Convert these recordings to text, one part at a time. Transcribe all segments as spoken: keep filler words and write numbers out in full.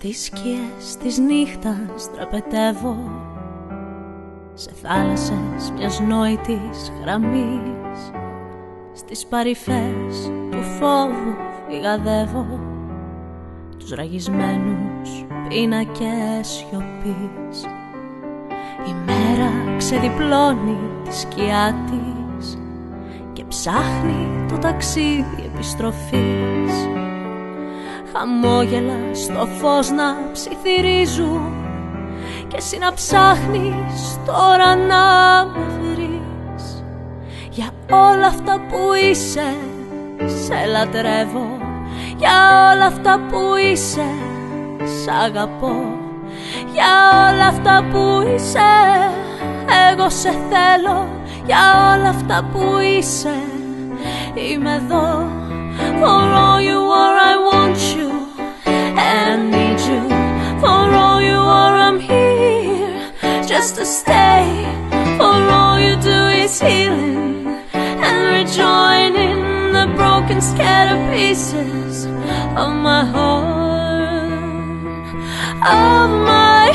Στις σκιές της νύχτας τραπετεύω σε θάλασσες μιας νόητης γραμμής. Στις παρυφές του φόβου φυγαδεύω τους ραγισμένους πίνακες σιωπής. Η μέρα ξεδιπλώνει τη σκιά της και ψάχνει το ταξίδι επιστροφής. Χαμόγελα στο φως να ψιθυρίζουν και εσύ να ψάχνεις τώρα να με βρεις. Για όλα αυτά που είσαι σε λατρεύω, για όλα αυτά που είσαι σ' αγαπώ, για όλα αυτά που είσαι εγώ σε θέλω, για όλα αυτά που είσαι είμαι εδώ. For all you are I want you and I need you. For all you are I'm here just to stay. For all you do is healing and rejoining the broken scattered pieces of my heart, of my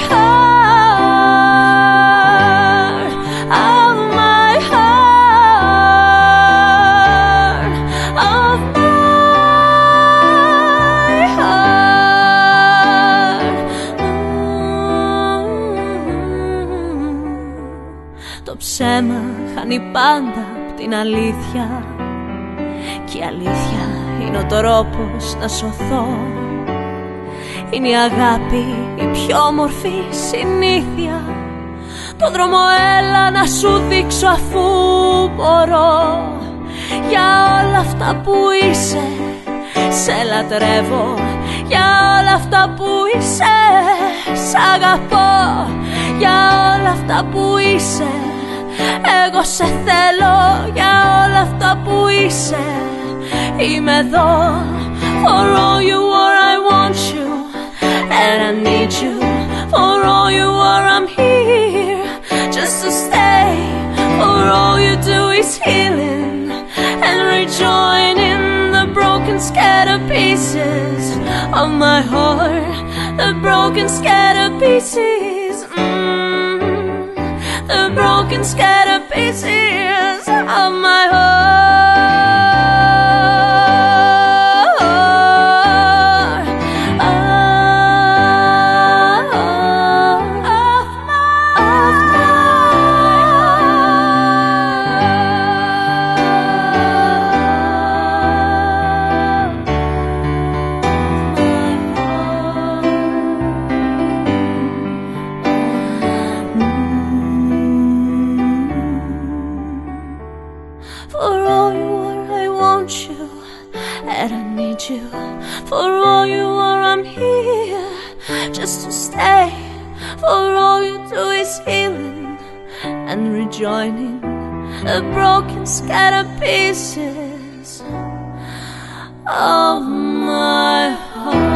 heart, of my heart, of my heart. Το ψέμα χάνει πάντα απ' την αλήθεια και η αλήθεια είναι ο τρόπος να σωθώ. Είναι η αγάπη η πιο όμορφη συνήθεια. Το δρόμο έλα να σου δείξω αφού μπορώ. Για όλα αυτά που είσαι σε λατρεύω, για όλα αυτά που είσαι σ' αγαπώ, για όλα αυτά που είσαι εγώ σε θέλω, για όλα αυτά που είσαι είμαι εδώ. For all you are I want you and I need you. For all you are I'm here just to stay. For all you do is healing and rejoining the broken scattered pieces of my heart, the broken scattered pieces, mm, the broken scattered pieces of my heart. For all you are I want you and I need you. For all you are I'm here just to stay. For all you do is healing and rejoining the broken scattered pieces of my heart.